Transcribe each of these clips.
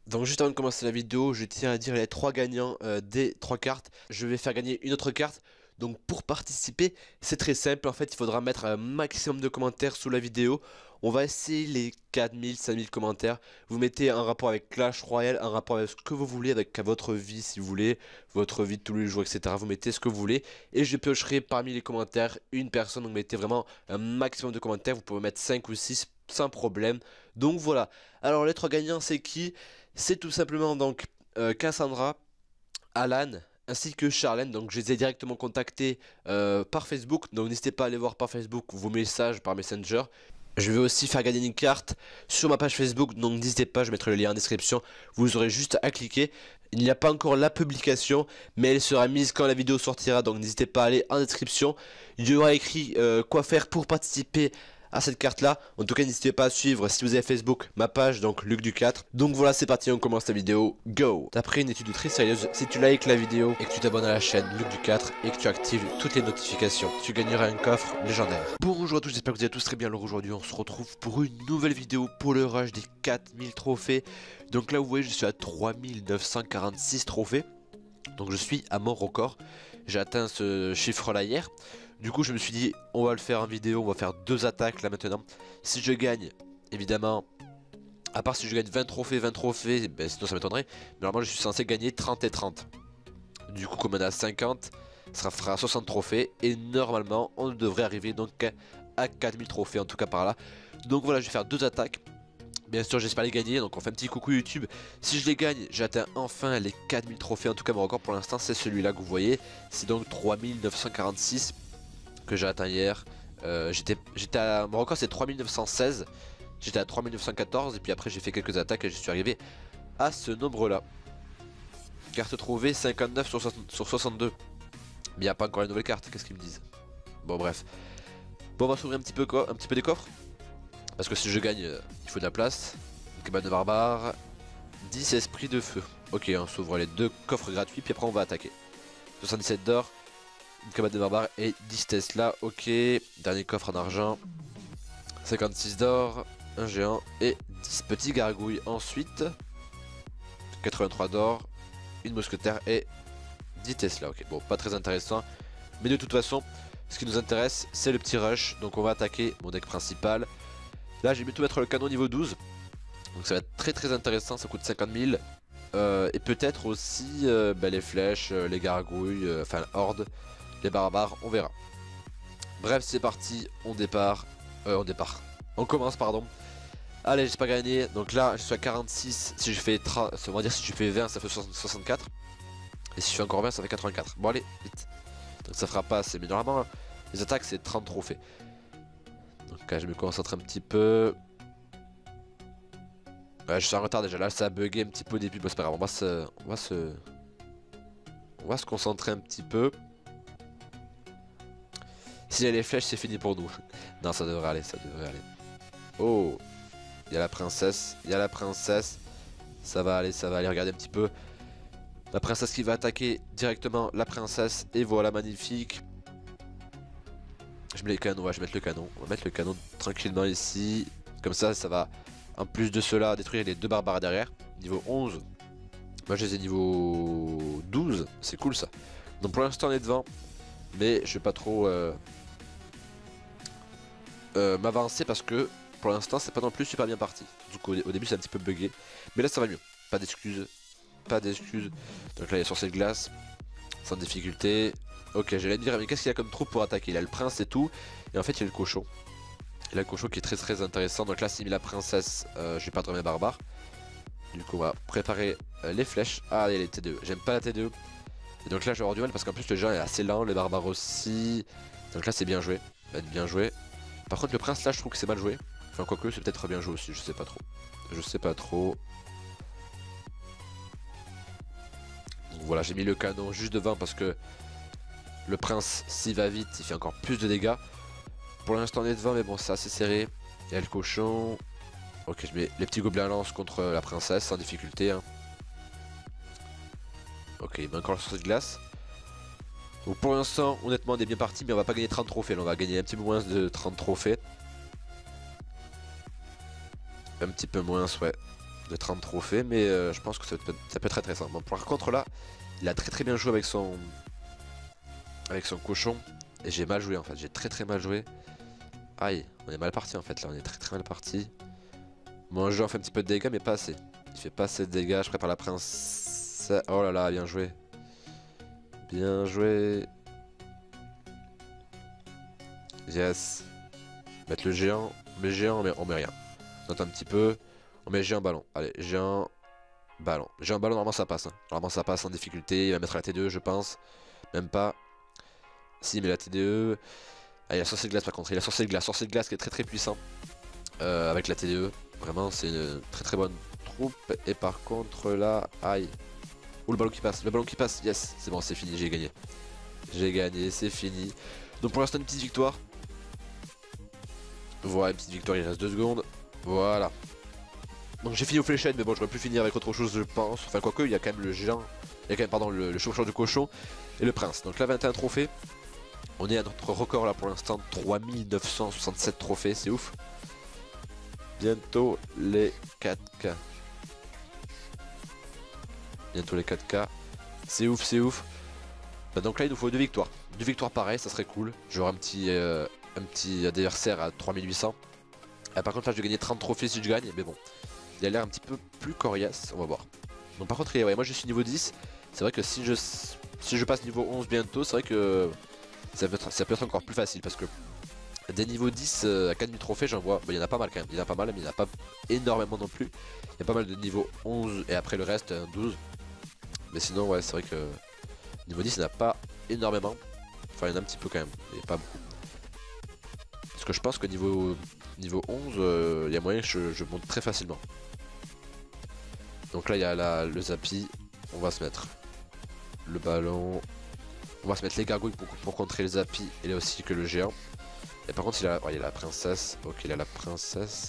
Donc juste avant de commencer la vidéo, je tiens à dire les 3 gagnants des 3 cartes. Je vais faire gagner une autre carte. Donc pour participer, c'est très simple. En fait, il faudra mettre un maximum de commentaires sous la vidéo. On va essayer les 4000, 5000 commentaires. Vous mettez un rapport avec Clash Royale, un rapport avec ce que vous voulez, avec votre vie si vous voulez, votre vie de tous les jours, etc. Vous mettez ce que vous voulez. Et je piocherai parmi les commentaires une personne. Donc mettez vraiment un maximum de commentaires. Vous pouvez mettre 5 ou 6 sans problème. Donc voilà. Alors les 3 gagnants, c'est qui? C'est tout simplement donc Cassandra, Alan ainsi que Charlène. Donc je les ai directement contactés par Facebook. Donc n'hésitez pas à aller voir par Facebook vos messages par Messenger. Je vais aussi faire gagner une carte sur ma page Facebook. Donc n'hésitez pas, je mettrai le lien en description. Vous aurez juste à cliquer. Il n'y a pas encore la publication, mais elle sera mise quand la vidéo sortira. Donc n'hésitez pas à aller en description. Il y aura écrit quoi faire pour participer à cette carte là. En tout cas n'hésitez pas à suivre si vous avez Facebook ma page, donc Luc du 4. Donc voilà, c'est parti, on commence la vidéo, go. D'après une étude très sérieuse, si tu likes la vidéo et que tu t'abonnes à la chaîne Luc du 4 et que tu actives toutes les notifications, tu gagneras un coffre légendaire. Bonjour à tous, j'espère que vous allez tous très bien. Alors aujourd'hui on se retrouve pour une nouvelle vidéo pour le rush des 4000 trophées. Donc là vous voyez, je suis à 3946 trophées. Donc je suis à mon record. J'ai atteint ce chiffre là hier. Du coup je me suis dit on va le faire en vidéo. On va faire 2 attaques là maintenant. Si je gagne, évidemment, à part si je gagne 20 trophées, ben, sinon ça m'étonnerait. Mais normalement je suis censé gagner 30 et 30. Du coup comme on a 50, ça fera 60 trophées. Et normalement on devrait arriver donc à 4000 trophées, en tout cas par là. Donc voilà, je vais faire 2 attaques. Bien sûr j'espère les gagner, donc on fait un petit coucou YouTube. Si je les gagne, j'atteins enfin les 4000 trophées. En tout cas mon record pour l'instant c'est celui-là que vous voyez. C'est donc 3946 que j'ai atteint hier. Mon record c'est 3916. J'étais à 3914 et puis après j'ai fait quelques attaques et je suis arrivé à ce nombre-là. Carte trouvée 59 sur 62. Mais il n'y a pas encore la nouvelle carte, qu'est-ce qu'ils me disent? Bon bref. Bon on va s'ouvrir un petit peu des coffres. Parce que si je gagne, il faut de la place. Une cabane de barbare. 10 esprits de feu. Ok, on s'ouvre les 2 coffres gratuits, puis après on va attaquer. 77 d'or, une cabane de barbare et 10 Tesla. Ok, dernier coffre en argent. 56 d'or, un géant et 10 petits gargouilles. Ensuite, 83 d'or, une mousquetaire et 10 Tesla. Ok, bon, pas très intéressant. Mais de toute façon, ce qui nous intéresse, c'est le petit rush. Donc on va attaquer mon deck principal. Là, j'ai bientôt mettre le canon niveau 12. Donc ça va être très très intéressant, ça coûte 50 000. Et peut-être aussi les flèches, les gargouilles, enfin horde, les barbares, on verra. Bref, c'est parti, on commence, pardon. Allez, j'ai pas gagné, donc là je suis à 46, si je fais 30, on va dire si je fais 20 ça fait 64. Et si je fais encore 20 ça fait 84. Bon allez, vite. Donc ça fera pas assez, mais normalement les attaques c'est 30 trophées. Donc là je me concentre un petit peu. Ouais, je suis en retard déjà, là ça a bugué un petit peu au début, bon c'est pas grave, on va se concentrer un petit peu. S'il y a les flèches c'est fini pour nous. Non ça devrait aller, ça devrait aller. Oh, il y a la princesse, ça va aller, regardez un petit peu. La princesse qui va attaquer directement la princesse, et voilà, magnifique. Je mets les canons, ouais, je vais mettre le canon, on va mettre le canon tranquillement ici. Comme ça, ça va... En plus de cela, détruire les 2 barbares derrière. Niveau 11. Moi je les ai niveau 12. C'est cool ça. Donc pour l'instant on est devant. Mais je vais pas trop m'avancer parce que pour l'instant c'est pas non plus super bien parti. Du coup au début c'est un petit peu bugué. Mais là ça va mieux. Pas d'excuses. Pas d'excuses. Donc là il est sur cette glace. Sans difficulté. Ok, j'allais me dire mais qu'est-ce qu'il y a comme troupe pour attaquer? Il a le prince et tout. Et en fait il y a le cochon. Il a le cochon qui est très très intéressant. Donc là s'il met la princesse, je vais perdre mes barbares. Du coup on va préparer les flèches. Ah il y a les T2, j'aime pas la T2. Et donc là je vais avoir du mal parce qu'en plus le géant est assez lent, les barbares aussi. Donc là c'est bien joué, ça va être bien joué. Par contre le prince là je trouve que c'est mal joué. Enfin quoique c'est peut-être bien joué aussi, je sais pas trop. Je sais pas trop. Donc voilà, j'ai mis le canon juste devant parce que le prince s'il va vite il fait encore plus de dégâts. Pour l'instant on est devant mais bon c'est assez serré. Il y a le cochon. Ok, je mets les petits gobelins lance contre la princesse sans difficulté. Hein. Ok, il met encore sur cette glace. Donc pour l'instant, honnêtement, on est bien parti, mais on va pas gagner 30 trophées. Là, on va gagner un petit peu moins de 30 trophées. Un petit peu moins, ouais. de 30 trophées, mais je pense que ça peut être très intéressant. Bon, par contre là, il a très bien joué avec son cochon, et j'ai mal joué en fait, j'ai très mal joué. Aïe, on est mal parti en fait là, on est très mal parti. Mon jeu en fait un petit peu de dégâts, mais pas assez. Il fait pas assez de dégâts, je prépare la princesse. Oh là là, bien joué. Bien joué. Yes. Mettre le géant, mais géant, mais on met rien. On note un petit peu. On met géant ballon. Allez, géant ballon. Géant ballon, normalement ça passe. Hein. Normalement ça passe sans difficulté. Il va mettre la TDE, je pense. Même pas. Si, mais la TDE. Ah, il a sorcier de glace par contre. Il a sorcier de glace. Sorcier de glace qui est très puissant. Avec la TDE. Vraiment, c'est une très bonne troupe. Et par contre, là, aïe. Ouh, le ballon qui passe. Le ballon qui passe. Yes, c'est bon, c'est fini. J'ai gagné. J'ai gagné, c'est fini. Donc pour l'instant, une petite victoire. Voilà, une petite victoire, il reste 2 secondes. Voilà. Donc j'ai fini au fléchette, mais bon, j'aurais pu finir avec autre chose, je pense. Enfin, quoique, il y a quand même le géant. Il y a quand même, pardon, le chauffeur de cochon et le prince. Donc là, 21 trophées. On est à notre record là pour l'instant, 3967 trophées, c'est ouf. Bientôt les 4K. Bientôt les 4K. C'est ouf, c'est ouf. Bah donc là, il nous faut 2 victoires. 2 victoires pareilles, ça serait cool. J'aurai un petit adversaire à 3800. Par contre, là, je vais gagner 30 trophées si je gagne, mais bon. Il a l'air un petit peu plus coriace, on va voir. Donc par contre, ouais, moi je suis niveau 10. C'est vrai que si je passe niveau 11 bientôt, c'est vrai que ça peut être encore plus facile parce que des niveaux 10 à 4000 trophées, j'en vois. Bon, il y en a pas mal quand même. Il y en a pas mal, mais il n'y en a pas énormément non plus. Il y a pas mal de niveau 11 et après le reste 12. Mais sinon, ouais, c'est vrai que niveau 10, il n'y en a pas énormément. Enfin, il y en a un petit peu quand même, mais pas beaucoup. Parce que je pense que niveau 11, il y a moyen que je monte très facilement. Donc là, il y a le Zappy. On va se mettre le ballon. On va se mettre les gargouilles pour contrer le Zappy et là aussi que le géant. Et par contre, il a la princesse. Ok, il a la princesse.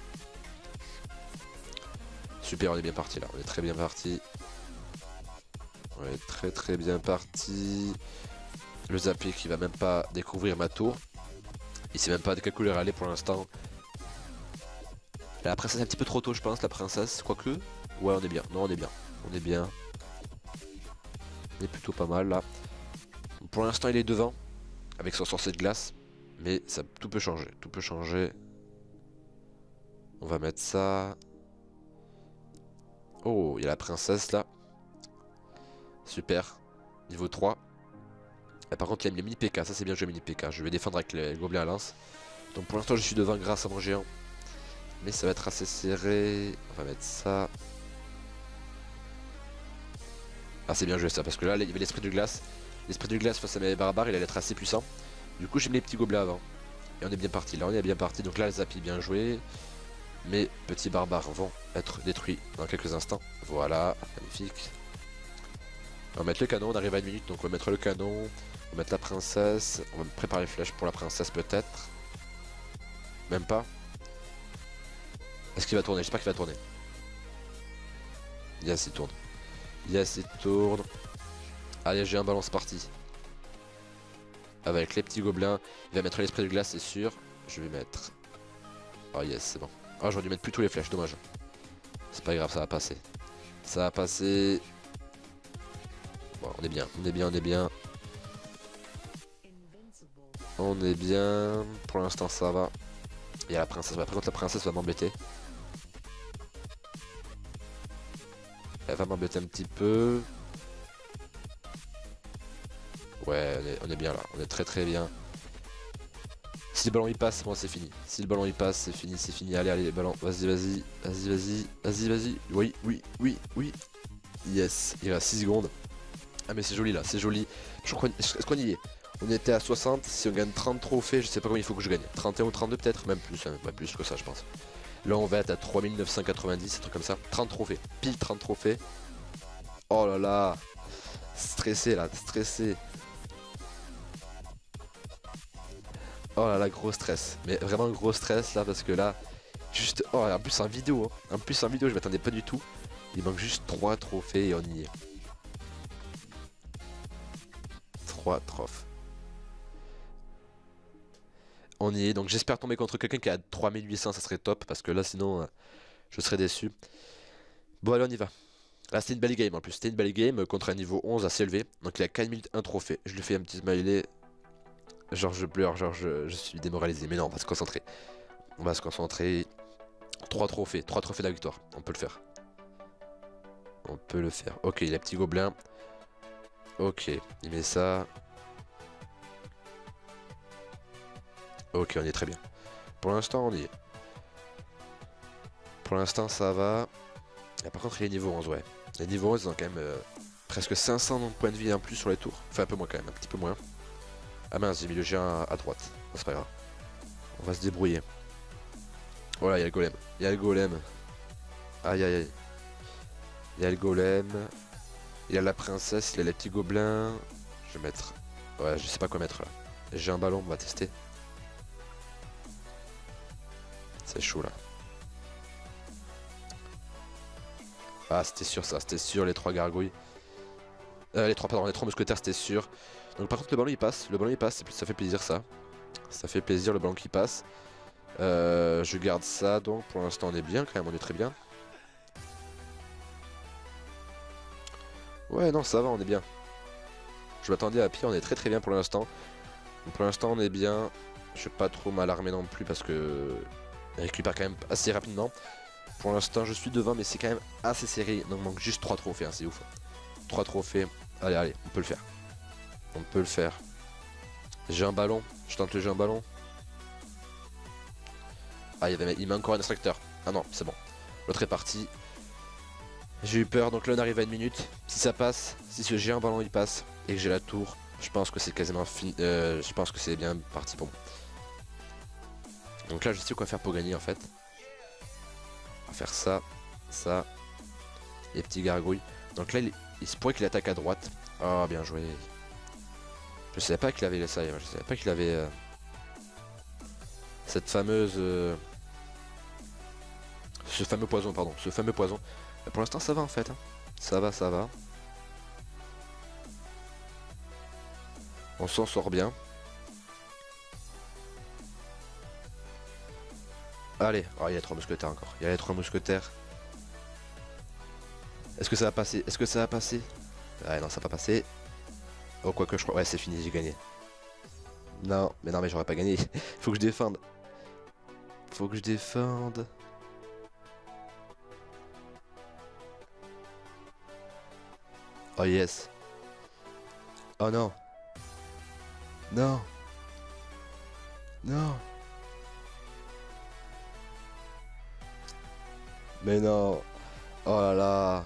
Super, on est bien parti là. On est très bien parti. On est très bien parti. Le Zappy qui va même pas découvrir ma tour. Il sait même pas de quelle couleur elle est pour l'instant. La princesse est un petit peu trop tôt, je pense, la princesse. Quoique. Ouais, on est bien. Non, on est bien. On est bien. On est plutôt pas mal là. Pour l'instant, il est devant. Avec son sorcier de glace. Mais ça, tout peut changer. Tout peut changer. On va mettre ça. Oh, il y a la princesse là. Super. Niveau 3. Et par contre, il y a les mini PK. Ça, c'est bien joué, mini PK. Je vais défendre avec les gobelins à lance. Donc pour l'instant, je suis devant grâce à mon géant. Mais ça va être assez serré. On va mettre ça. Ah, c'est bien joué ça. Parce que là, il y avait l'esprit de glace. L'esprit de glace face à mes barbares, il allait être assez puissant. Du coup, j'ai mis les petits gobelins avant. Et on est bien parti. Là, on est bien parti. Donc là, le Zappy, bien joué. Mes petits barbares vont être détruits dans quelques instants. Voilà, magnifique. On va mettre le canon, on arrive à 1 minute, donc on va mettre le canon. On va mettre la princesse. On va préparer les flèches pour la princesse peut-être. Même pas. Est-ce qu'il va tourner? J'espère qu'il va tourner. Yes, il tourne. Yes, il tourne. Allez, j'ai un ballon, c'est parti. Avec les petits gobelins. Il va mettre l'esprit de glace, c'est sûr. Je vais mettre... Oh yes, c'est bon. Oh, j'aurais dû mettre plus tous les flèches, dommage. C'est pas grave, ça va passer. Ça va passer. Bon, on est bien, on est bien, on est bien. On est bien. Pour l'instant, ça va. Il y a la princesse. Par contre, la princesse va m'embêter. Elle va m'embêter un petit peu. Ouais, on est bien là. On est très bien. Si le ballon il passe, bon c'est fini. Si le ballon il passe, c'est fini, c'est fini. Allez, allez, ballon. Vas-y, vas-y. Vas-y, vas-y. Vas-y, vas-y. Oui, oui, oui, oui. Yes. Il reste 6 secondes. Ah mais c'est joli là, c'est joli. Est-ce qu'on y est? On était à 60, si on gagne 30 trophées, je sais pas combien il faut que je gagne. 31 ou 32 peut-être, même plus, hein, plus que ça je pense. Là on va être à 3990, un truc comme ça. 30 trophées, pile 30 trophées. Oh là là, stressé là, stressé. Oh là là, gros stress. Mais vraiment gros stress là parce que là, juste... Oh en plus en vidéo, hein. En plus en vidéo je m'attendais pas du tout. Il manque juste 3 trophées et on y est. 3 trophées. On y est, donc j'espère tomber contre quelqu'un qui a 3800, ça serait top, parce que là sinon je serais déçu. Bon allez on y va. Là c'était une belle game en plus, c'était une belle game contre un niveau 11 assez élevé. Donc il a 4 minutes, un trophée. Je lui fais un petit smiley. Genre je pleure, genre je suis démoralisé. Mais non, on va se concentrer. On va se concentrer. 3 trophées de la victoire. On peut le faire. On peut le faire. Ok, il a petit gobelin. Ok, il met ça. Ok, on est très bien. Pour l'instant, on y est. Pour l'instant, ça va. Et par contre, il est niveau 11, ouais. Les niveaux 11, ils ont quand même presque 500 de points de vie en plus sur les tours. Enfin, un peu moins quand même, un petit peu moins. Ah mince, j'ai mis le géant à droite. C'est pas grave. On va se débrouiller. Voilà, il y a le golem. Il y a le golem. Aïe aïe aïe. Il y a le golem. Il y a la princesse, il y a les petits gobelins. Je vais mettre... Ouais, je sais pas quoi mettre là. J'ai un ballon, on va tester. C'est chaud là. Ah, c'était sûr ça, c'était sûr, les 3 gargouilles. Les 3 mousquetaires, c'était sûr. Donc par contre le ballon il passe, ça fait plaisir ça. Ça fait plaisir le ballon qui passe. Je garde ça donc pour l'instant on est bien quand même, on est très bien. Ouais non ça va, on est bien. Je m'attendais à pire, on est très très bien pour l'instant. Pour l'instant on est bien. Je suis pas trop mal armé non plus parce que il récupère quand même assez rapidement. Pour l'instant je suis devant mais c'est quand même assez serré. Donc il manque juste 3 trophées, hein, c'est ouf. 3 trophées. Allez allez, on peut le faire. On peut le faire. J'ai un ballon, je tente le jeu un ballon. Ah il met encore un extracteur. Ah non, c'est bon. L'autre est parti. J'ai eu peur, donc là on arrive à 1 minute. Si ça passe, si ce géant ballon il passe et que j'ai la tour, je pense que c'est quasiment fini. Je pense que c'est bien parti pour moi. Donc là je sais quoi faire pour gagner en fait. On va faire ça, ça. Les petits gargouilles. Donc là il se pourrait qu'il attaque à droite. Oh bien joué. Je savais pas qu'il avait ça, je savais pas qu'il avait cette fameuse... ce fameux poison, pardon, ce fameux poison. Pour l'instant ça va en fait, hein. Ça va, ça va. On s'en sort bien. Allez, oh, il y a 3 mousquetaires encore, il y a les 3 mousquetaires. Est-ce que ça va passer? Est-ce que ça va passer? Ah non, ça va pas passer. Oh, quoi que je crois, ouais c'est fini, j'ai gagné. Non, mais j'aurais pas gagné. Faut que je défende. Faut que je défende. Oh yes. Oh non. Non. Non. Mais non. Oh là là.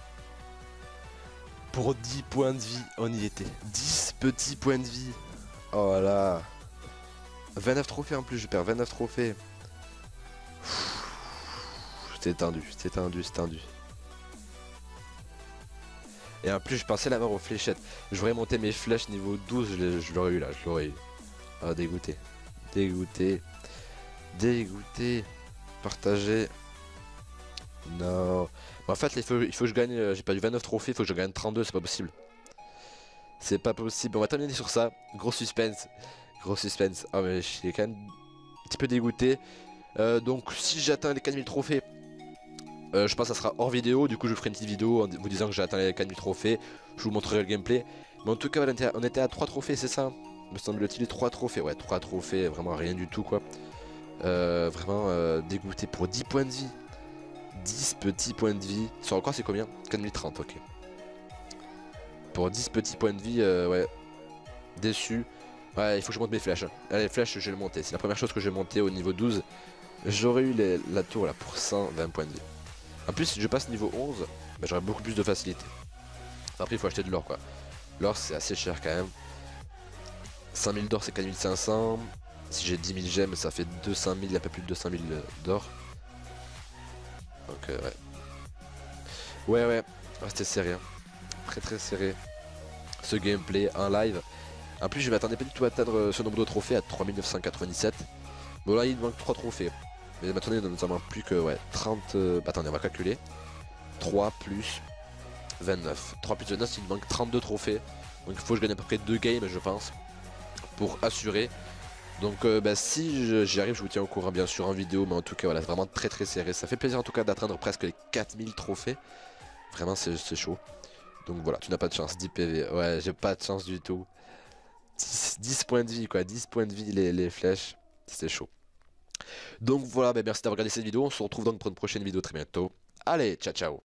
Pour 10 points de vie, on y était. 10 petits points de vie. Oh là là. 29 trophées en plus, je perds 29 trophées. C'était tendu, c'était tendu, c'était tendu. Et en plus je pensais l'avoir aux fléchettes. Je voudrais monter mes flèches niveau 12, je l'aurais eu là, je l'aurais eu. Ah dégoûté. Dégoûté. Dégoûté. Partager. Non. En fait il faut que je gagne, j'ai perdu 29 trophées, il faut que je gagne 32, c'est pas possible. C'est pas possible, on va terminer sur ça. Gros suspense. Gros suspense. Ah mais je suis quand même un petit peu dégoûté. Donc si j'atteins les 4000 trophées, je pense que ça sera hors vidéo. Du coup je ferai une petite vidéo en vous disant que j'ai atteint les 4000 trophées. Je vous montrerai le gameplay. Mais en tout cas on était à 3 trophées, c'est ça? Me semble-t-il, 3 trophées. Ouais, 3 trophées, vraiment rien du tout quoi. Vraiment dégoûté pour 10 points de vie. 10 petits points de vie. Sur quoi c'est combien? 4030, ok. Pour 10 petits points de vie, ouais. Déçu. Ouais, il faut que je monte mes flèches. Allez, les flèches, je vais le monter. C'est la première chose que je vais monter au niveau 12. J'aurais eu la tour là pour 120 points de vie. En plus, si je passe niveau 11, bah, j'aurai beaucoup plus de facilité. Après, il faut acheter de l'or quoi. L'or, c'est assez cher quand même. 5000 d'or, c'est 4500. Si j'ai 10 000 gemmes, ça fait 200 000, un peu plus de 200 000 d'or. Donc, ouais. Ouais, c'était serré. Hein. Très très serré. Ce gameplay en live. En plus je m'attendais pas du tout à atteindre ce nombre de trophées à 3997. Bon là il me manque 3 trophées. Mais maintenant il ne nous en manque plus que ouais, 30... attendez on va calculer. 3 plus 29. 3 plus 29 il me manque 32 trophées. Donc il faut que je gagne à peu près 2 games je pense. Pour assurer. Donc bah, si j'y arrive je vous tiens au courant bien sûr en vidéo. Mais en tout cas voilà vraiment très très serré. Ça fait plaisir en tout cas d'atteindre presque les 4000 trophées. Vraiment, c'est chaud. Donc voilà, tu n'as pas de chance. 10 PV. Ouais, j'ai pas de chance du tout. 10 points de vie, quoi. 10 points de vie, les flèches. C'est chaud. Donc voilà, merci d'avoir regardé cette vidéo. On se retrouve donc pour une prochaine vidéo très bientôt. Allez, ciao, ciao.